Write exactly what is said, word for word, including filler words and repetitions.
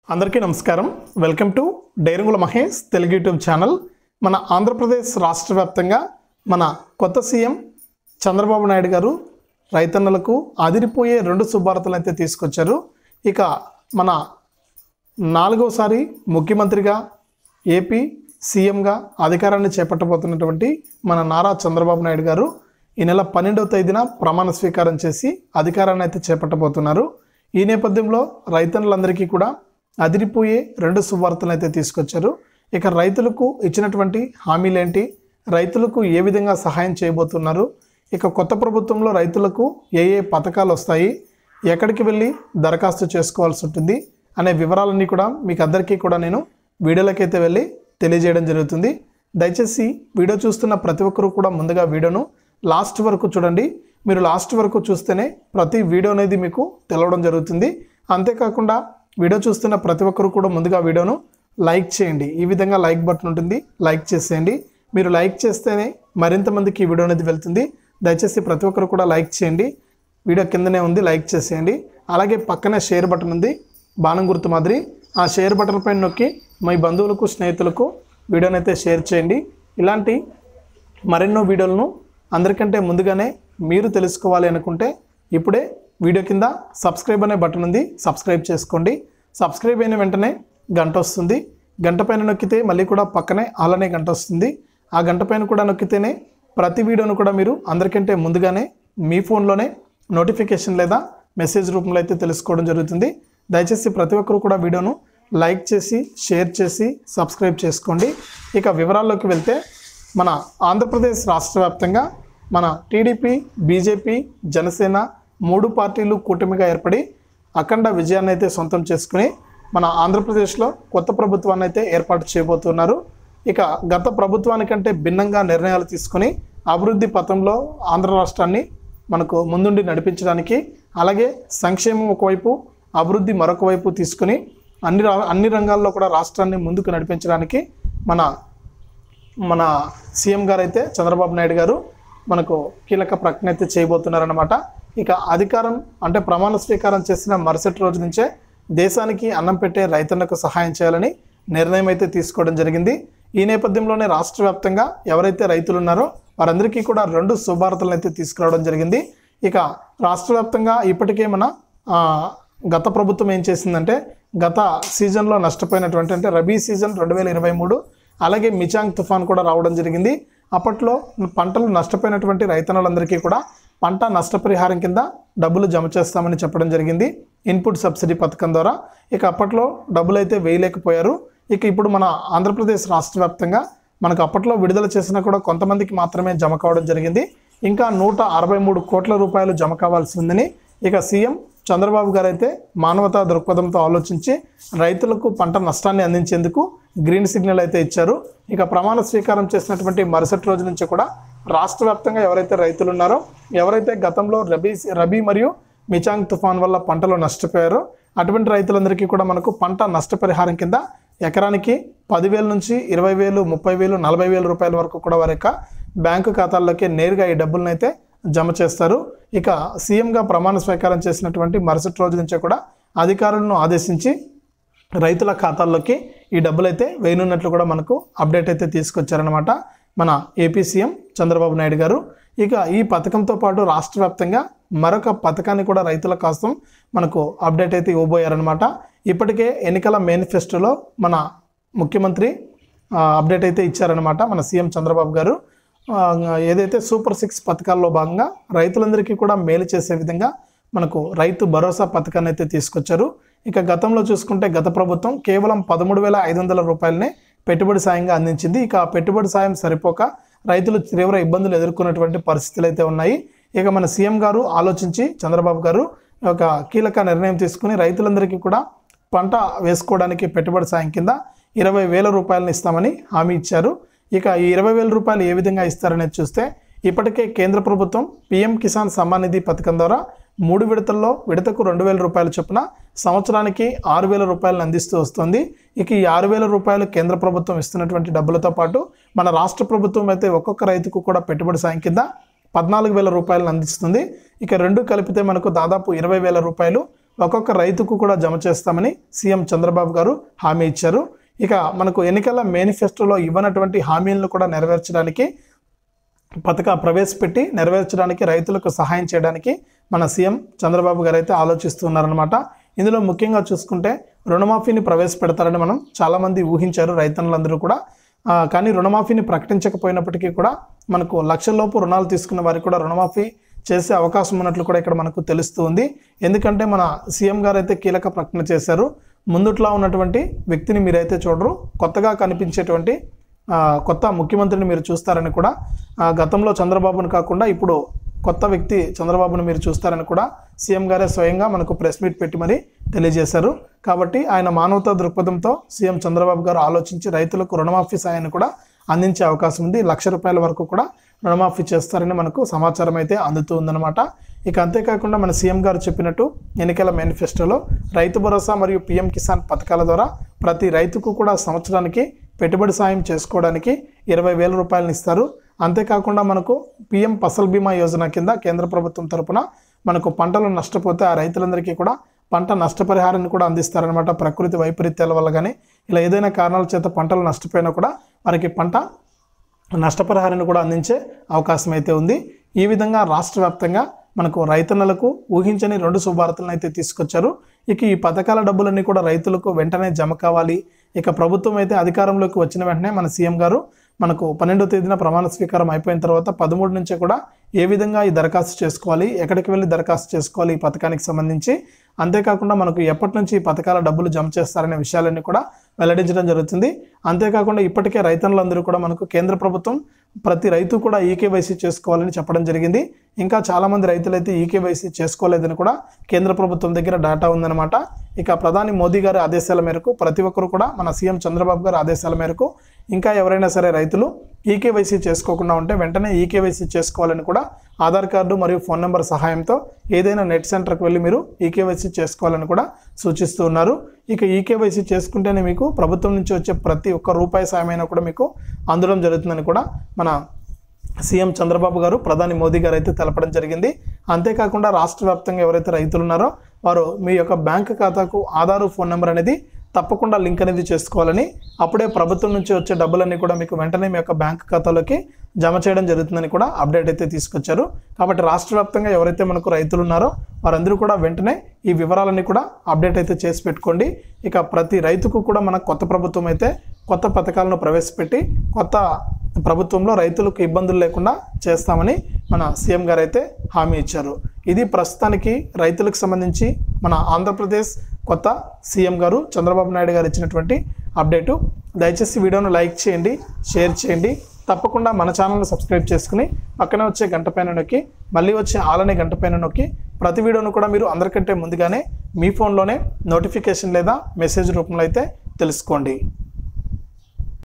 అందరికీ నమస్కారం. Welcome to డైరంగుల మహేష్ తెలుగు యూట్యూబ్ ఛానల్. మన ఆంధ్రప్రదేశ్ రాష్ట్ర వ్యాప్తంగా మన కొత్త సీఎం చంద్రబాబు నాయుడు గారు రైతన్నలకు అదిరిపోయే రెండు శుభార్తలు అయితే తీసుకొచ్చారు. ఇక మన నాలుగోసారి ముఖ్యమంత్రిగా ఏపీ సీఎంగా అధికారాన్ని చేపట్టబోతున్నటువంటి మన నారా చంద్రబాబు నాయుడు గారు ఈ నెల పన్నెండవ తేదీన ప్రమాణ స్వీకారం చేసి అధికారాన్ని అయితే చేపట్టబోతున్నారు. ఈ నేపథ్యంలో రైతన్నులందరికీ కూడా అదిరిపోయే రెండు శుభార్తలు అయితే తీసుకొచ్చారు. ఇక రైతులకు ఇచ్చినటువంటి హామీలు ఏంటి, రైతులకు ఏ విధంగా సహాయం చేయబోతున్నారు, ఇక కొత్త ప్రభుత్వంలో రైతులకు ఏ ఏ పథకాలు వస్తాయి, ఎక్కడికి వెళ్ళి దరఖాస్తు చేసుకోవాల్సి ఉంటుంది అనే వివరాలన్నీ కూడా మీకు అందరికీ కూడా నేను వీడియోలకైతే వెళ్ళి తెలియజేయడం జరుగుతుంది. దయచేసి వీడియో చూస్తున్న ప్రతి ఒక్కరూ కూడా ముందుగా వీడియోను లాస్ట్ వరకు చూడండి. మీరు లాస్ట్ వరకు చూస్తేనే ప్రతి వీడియో అనేది మీకు తెలవడం జరుగుతుంది. అంతేకాకుండా వీడియో చూస్తున్న ప్రతి ఒక్కరు కూడా ముందుగా వీడియోను లైక్ చేయండి. ఈ విధంగా లైక్ బటన్ ఉంటుంది, లైక్ చేసేయండి. మీరు లైక్ చేస్తేనే మరింత మందికి ఈ వీడియో అనేది వెళ్తుంది. దయచేసి ప్రతి ఒక్కరు కూడా లైక్ చేయండి. వీడియో కిందనే ఉంది, లైక్ చేసేయండి. అలాగే పక్కనే షేర్ బటన్ ఉంది, బాణం గుర్తు మాదిరి. ఆ షేర్ బటన్ పైన నొక్కి మీ బంధువులకు స్నేహితులకు వీడియోని అయితే షేర్ చేయండి. ఇలాంటి మరెన్నో వీడియోలను అందరికంటే ముందుగానే మీరు తెలుసుకోవాలి అనుకుంటే ఇప్పుడే వీడియో కింద సబ్స్క్రైబ్ అనే బటన్ ఉంది, సబ్స్క్రైబ్ చేసుకోండి. సబ్స్క్రైబ్ అయిన వెంటనే గంట వస్తుంది. గంట పైన నొక్కితే మళ్ళీ కూడా పక్కనే ఆల్ అనే గంట వస్తుంది. ఆ గంట పైన కూడా నొక్కితేనే ప్రతి వీడియోను కూడా మీరు అందరికంటే ముందుగానే మీ ఫోన్లోనే నోటిఫికేషన్ లేదా మెసేజ్ రూపంలో అయితే తెలుసుకోవడం జరుగుతుంది. దయచేసి ప్రతి ఒక్కరు కూడా వీడియోను లైక్ చేసి షేర్ చేసి సబ్స్క్రైబ్ చేసుకోండి. ఇక వివరాల్లోకి వెళ్తే మన ఆంధ్రప్రదేశ్ రాష్ట్ర వ్యాప్తంగా మన టీడీపీ, బీజేపీ, జనసేన మూడు పార్టీలు కూటమిగా ఏర్పడి అఖండ విజయాన్ని అయితే సొంతం చేసుకుని మన ఆంధ్రప్రదేశ్లో కొత్త ప్రభుత్వాన్ని అయితే ఏర్పాటు చేయబోతున్నారు. ఇక గత ప్రభుత్వానికంటే భిన్నంగా నిర్ణయాలు తీసుకుని అభివృద్ధి పథంలో ఆంధ్ర రాష్ట్రాన్ని మనకు ముందుండి నడిపించడానికి, అలాగే సంక్షేమం ఒకవైపు అభివృద్ధి మరొక వైపు తీసుకుని అన్ని అన్ని రంగాల్లో కూడా రాష్ట్రాన్ని ముందుకు నడిపించడానికి మన మన సీఎం గారు అయితే చంద్రబాబు నాయుడు గారు మనకు కీలక ప్రకటన అయితే చేయబోతున్నారన్నమాట. ఇక అధికారం అంటే ప్రమాణ స్వీకారం చేసిన మరుసటి రోజు నుంచే దేశానికి అన్నం పెట్టే రైతన్నకు సహాయం చేయాలని నిర్ణయం అయితే తీసుకోవడం జరిగింది. ఈ నేపథ్యంలోనే రాష్ట్ర వ్యాప్తంగా ఎవరైతే రైతులు ఉన్నారో వారందరికీ కూడా రెండు శుభార్తలను అయితే తీసుకురావడం జరిగింది. ఇక రాష్ట్ర వ్యాప్తంగా ఇప్పటికే మన గత ప్రభుత్వం ఏం చేసిందంటే గత సీజన్లో నష్టపోయినటువంటి అంటే రబీ సీజన్ రెండు వేల ఇరవై మూడు అలాగే మిచాంగ్ తుఫాన్ కూడా రావడం జరిగింది. అప్పట్లో పంటలు నష్టపోయినటువంటి రైతన్నులందరికీ కూడా పంట నష్టపరిహారం కింద డబ్బులు జమ చేస్తామని చెప్పడం జరిగింది ఇన్పుట్ సబ్సిడీ పథకం ద్వారా. ఇక అప్పట్లో డబ్బులు అయితే వేయలేకపోయారు. ఇక ఇప్పుడు మన ఆంధ్రప్రదేశ్ రాష్ట్ర వ్యాప్తంగా మనకు అప్పట్లో విడుదల చేసినా కూడా కొంతమందికి మాత్రమే జమ కావడం జరిగింది. ఇంకా నూట అరవై మూడు కోట్ల రూపాయలు జమ కావాల్సి ఉందని ఇక సీఎం చంద్రబాబు గారు అయితే మానవతా దృక్పథంతో ఆలోచించి రైతులకు పంట నష్టాన్ని అందించేందుకు గ్రీన్ సిగ్నల్ అయితే ఇచ్చారు. ఇక ప్రమాణ స్వీకారం చేసినటువంటి మరుసటి రోజు నుంచి కూడా రాష్ట్ర వ్యాప్తంగా ఎవరైతే రైతులు ఉన్నారో, ఎవరైతే గతంలో రబీ రబీ మరియు మిచాంగ్ తుఫాన్ వల్ల పంటలు నష్టపోయారో అటువంటి రైతులందరికీ కూడా మనకు పంట నష్టపరిహారం కింద ఎకరానికి పదివేల నుంచి ఇరవై వేలు ముప్పై వేలు నలభై వేల రూపాయల వరకు కూడా వారి యొక్క బ్యాంకు ఖాతాల్లోకి నేరుగా ఈ డబ్బులను అయితే జమ చేస్తారు. ఇక సీఎంగా ప్రమాణ స్వీకారం చేసినటువంటి మరుసటి రోజు నుంచే కూడా అధికారులను ఆదేశించి రైతుల ఖాతాల్లోకి ఈ డబ్బులు అయితే వేయనున్నట్లు కూడా మనకు అప్డేట్ అయితే తీసుకొచ్చారనమాట మన ఏపీ సీఎం చంద్రబాబు నాయుడు గారు. ఇక ఈ పథకంతో పాటు రాష్ట్ర వ్యాప్తంగా మరొక పథకాన్ని కూడా రైతుల కోసం మనకు అప్డేట్ అయితే ఇవ్వబోయారనమాట. ఇప్పటికే ఎన్నికల మేనిఫెస్టోలో మన ముఖ్యమంత్రి అప్డేట్ అయితే ఇచ్చారనమాట మన సీఎం చంద్రబాబు గారు. ఏదైతే సూపర్ సిక్స్ పథకాల్లో భాగంగా రైతులందరికీ కూడా మేలు చేసే విధంగా మనకు రైతు భరోసా పథకాన్ని అయితే తీసుకొచ్చారు. ఇక గతంలో చూసుకుంటే గత ప్రభుత్వం కేవలం పదమూడు వేల ఐదు వందల రూపాయలనే పెట్టుబడి సాయంగా అందించింది. ఇక పెట్టుబడి సాయం సరిపోక రైతులు తీవ్ర ఇబ్బందులు ఎదుర్కొన్నటువంటి పరిస్థితులు అయితే ఉన్నాయి. ఇక మన సీఎం గారు ఆలోచించి చంద్రబాబు గారు ఒక కీలక నిర్ణయం తీసుకుని రైతులందరికీ కూడా పంట వేసుకోవడానికి పెట్టుబడి సాయం కింద ఇరవై వేల రూపాయలను ఇస్తామని హామీ ఇచ్చారు. ఇక ఈ ఇరవై వేల రూపాయలు ఏ విధంగా ఇస్తారనేది చూస్తే ఇప్పటికే కేంద్ర ప్రభుత్వం పీఎం కిసాన్ సమ్మాన్ నిధి పథకం ద్వారా మూడు విడతల్లో విడతకు రెండు వేల రూపాయల చొప్పున సంవత్సరానికి ఆరు వేల రూపాయలను అందిస్తూ వస్తుంది. ఇక ఈ ఆరు వేల రూపాయలు కేంద్ర ప్రభుత్వం ఇస్తున్నటువంటి డబ్బులతో పాటు మన రాష్ట్ర ప్రభుత్వం అయితే ఒక్కొక్క రైతుకు కూడా పెట్టుబడి సాయం కింద పద్నాలుగు వేల రూపాయలను అందిస్తుంది. ఇక రెండు కలిపితే మనకు దాదాపు ఇరవై వేల రూపాయలు ఒక్కొక్క రైతుకు కూడా జమ చేస్తామని సీఎం చంద్రబాబు గారు హామీ ఇచ్చారు. ఇక మనకు ఎన్నికల మేనిఫెస్టోలో ఇవ్వనటువంటి హామీలను కూడా నెరవేర్చడానికి పథక ప్రవేశపెట్టి నెరవేర్చడానికి రైతులకు సహాయం చేయడానికి మన సీఎం చంద్రబాబు గారు అయితే ఆలోచిస్తున్నారనమాట. ఇందులో ముఖ్యంగా చూసుకుంటే రుణమాఫీని ప్రవేశపెడతారని మనం చాలామంది ఊహించారు రైతన్నులందరూ కూడా. కానీ రుణమాఫీని ప్రకటించకపోయినప్పటికీ కూడా మనకు లక్షల్లోపు రుణాలు తీసుకున్న వారికి కూడా రుణమాఫీ చేసే అవకాశం ఉన్నట్లు కూడా ఇక్కడ మనకు తెలుస్తూ ఉంది. ఎందుకంటే మన సీఎం గారు అయితే కీలక ప్రకటన చేశారు. ముందుట్లో ఉన్నటువంటి వ్యక్తిని మీరైతే చూడరు, కొత్తగా కనిపించేటువంటి కొత్త ముఖ్యమంత్రిని మీరు చూస్తారని కూడా, గతంలో చంద్రబాబును కాకుండా ఇప్పుడు కొత్త వ్యక్తి చంద్రబాబును మీరు చూస్తారని కూడా సీఎం గారే స్వయంగా మనకు ప్రెస్ మీట్ పెట్టి మరీ తెలియజేశారు. కాబట్టి ఆయన మానవతా దృక్పథంతో సీఎం చంద్రబాబు గారు ఆలోచించి రైతులకు రుణమాఫీ సాయాన్ని కూడా అందించే అవకాశం ఉంది. లక్ష రూపాయల వరకు కూడా రుణమాఫీ చేస్తారని మనకు సమాచారం అయితే అందుతూ ఉందన్నమాట. ఇక అంతేకాకుండా మన సీఎం గారు చెప్పినట్టు ఎన్నికల మేనిఫెస్టోలో రైతు భరోసా మరియు పీఎం కిసాన్ పథకాల ద్వారా ప్రతి రైతుకు కూడా సంవత్సరానికి పెట్టుబడి సాయం చేసుకోవడానికి ఇరవై వేల రూపాయలను ఇస్తారు. అంతేకాకుండా మనకు పీఎం ఫసల్ బీమా యోజన కింద కేంద్ర ప్రభుత్వం తరపున మనకు పంటలు నష్టపోతే ఆ రైతులందరికీ కూడా పంట నష్టపరిహారాన్ని కూడా అందిస్తారనమాట. ప్రకృతి వైపరీత్యాల వల్ల కానీ ఇలా ఏదైనా కారణాల చేత పంటలు నష్టపోయినా కూడా వారికి పంట నష్టపరిహారాన్ని కూడా అందించే అవకాశం అయితే ఉంది. ఈ విధంగా రాష్ట్ర వ్యాప్తంగా మనకు రైతన్నలకు ఊహించని రెండు శుభార్తలను అయితే తీసుకొచ్చారు. ఇక ఈ పథకాల డబ్బులన్నీ కూడా రైతులకు వెంటనే జమ కావాలి. ఇక ప్రభుత్వం అయితే అధికారంలోకి వచ్చిన వెంటనే మన సీఎం గారు మనకు పన్నెండో తేదీన ప్రమాణ స్వీకారం అయిపోయిన తర్వాత పదమూడు నుంచే కూడా ఏ విధంగా ఈ దరఖాస్తు చేసుకోవాలి, ఎక్కడికి వెళ్ళి దరఖాస్తు చేసుకోవాలి ఈ పథకానికి సంబంధించి, అంతేకాకుండా మనకు ఎప్పటి నుంచి ఈ పథకాల డబ్బులు జమ చేస్తారనే విషయాలన్నీ కూడా వెల్లడించడం జరుగుతుంది. అంతేకాకుండా ఇప్పటికే రైతన్నులందరూ కూడా మనకు కేంద్ర ప్రభుత్వం ప్రతి రైతు కూడా ఈకేవైసీ చేసుకోవాలని చెప్పడం జరిగింది. ఇంకా చాలామంది రైతులైతే ఈకేవైసీ చేసుకోలేదని కూడా కేంద్ర ప్రభుత్వం దగ్గర డేటా ఉందన్నమాట. ఇక ప్రధాని మోదీ గారి ఆదేశాల మేరకు ప్రతి ఒక్కరు కూడా మన సీఎం చంద్రబాబు గారి ఆదేశాల మేరకు ఇంకా ఎవరైనా సరే రైతులు ఈకేవైసీ చేసుకోకుండా ఉంటే వెంటనే ఈకేవైసీ చేసుకోవాలని కూడా ఆధార్ కార్డు మరియు ఫోన్ నెంబర్ సహాయంతో ఏదైనా నెట్ సెంటర్కి వెళ్ళి మీరు ఈకేవైసీ చేసుకోవాలని కూడా సూచిస్తూ ఉన్నారు. ఇక ఈకేవైసీ చేసుకుంటేనే మీకు ప్రభుత్వం నుంచి వచ్చే ప్రతి ఒక్క రూపాయి సాయమైనా కూడా మీకు అందడం జరుగుతుందని కూడా మన సీఎం చంద్రబాబు గారు ప్రధాని మోదీ గారు అయితే తెలపడం జరిగింది. అంతేకాకుండా రాష్ట్ర వ్యాప్తంగా ఎవరైతే రైతులు ఉన్నారో వారు మీ యొక్క బ్యాంక్ ఖాతాకు ఆధార్ ఫోన్ నెంబర్ అనేది తప్పకుండా లింక్ అనేది చేసుకోవాలని, అప్పుడే ప్రభుత్వం నుంచి వచ్చే డబ్బులన్నీ కూడా మీకు వెంటనే మీ యొక్క బ్యాంక్ ఖాతాలోకి జమ చేయడం జరుగుతుందని కూడా అప్డేట్ అయితే తీసుకొచ్చారు. కాబట్టి రాష్ట్ర వ్యాప్తంగా ఎవరైతే మనకు రైతులు ఉన్నారో వారందరూ కూడా వెంటనే ఈ వివరాలన్నీ కూడా అప్డేట్ అయితే చేసి పెట్టుకోండి. ఇక ప్రతి రైతుకు కూడా మన కొత్త ప్రభుత్వం అయితే కొత్త పథకాలను ప్రవేశపెట్టి కొత్త ప్రభుత్వంలో రైతులకు ఇబ్బందులు లేకుండా చేస్తామని మన సీఎం గారు అయితే హామీ ఇచ్చారు. ఇది ప్రస్తుతానికి రైతులకు సంబంధించి మన ఆంధ్రప్రదేశ్ కొత్త సీఎం గారు చంద్రబాబు నాయుడు గారు ఇచ్చినటువంటి అప్డేటు. దయచేసి వీడియోను లైక్ చేయండి, షేర్ చేయండి. తప్పకుండా మన ఛానల్ని సబ్స్క్రైబ్ చేసుకుని పక్కనే వచ్చే గంట పైన నొక్కి మళ్ళీ వచ్చే ఆలనే గంట పైన నొక్కి ప్రతి వీడియోను కూడా మీరు అందరికంటే ముందుగానే మీ ఫోన్లోనే నోటిఫికేషన్ లేదా మెసేజ్ రూపంలో అయితే తెలుసుకోండి.